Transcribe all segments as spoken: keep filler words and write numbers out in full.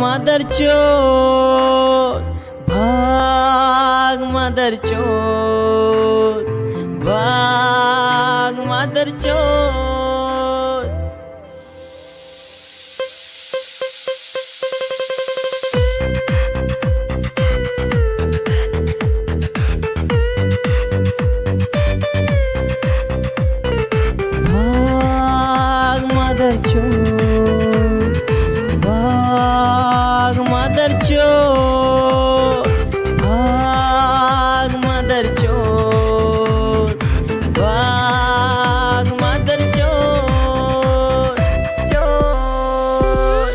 Mother चोद, भाग mother चोद, भाग मदर चोद। भाग मदर चोद, भाग मदर चोद, भाग मदर चोद, भाग मदर चोद, चोद।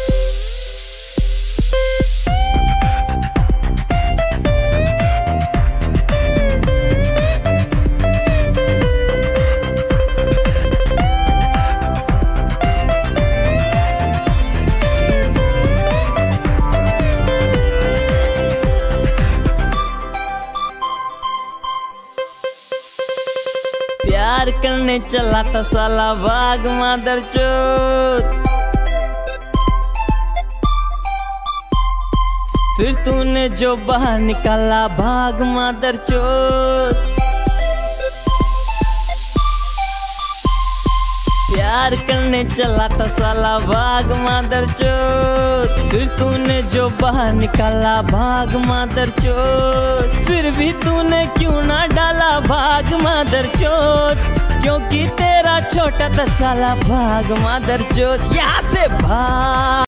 प्यार करने चला था साला भाग मदर चोद, फिर तूने जो बाहर निकाला भाग मदर चोद। प्यार करने चला था साला भाग मदर चोद, फिर तूने जो बाहर निकाला भाग मदर चोद। फिर भी तूने क्यों ना डाला भाग मदर चोद, क्योंकि तेरा छोटा था साला भाग मदर चोद। यहाँ से भाग।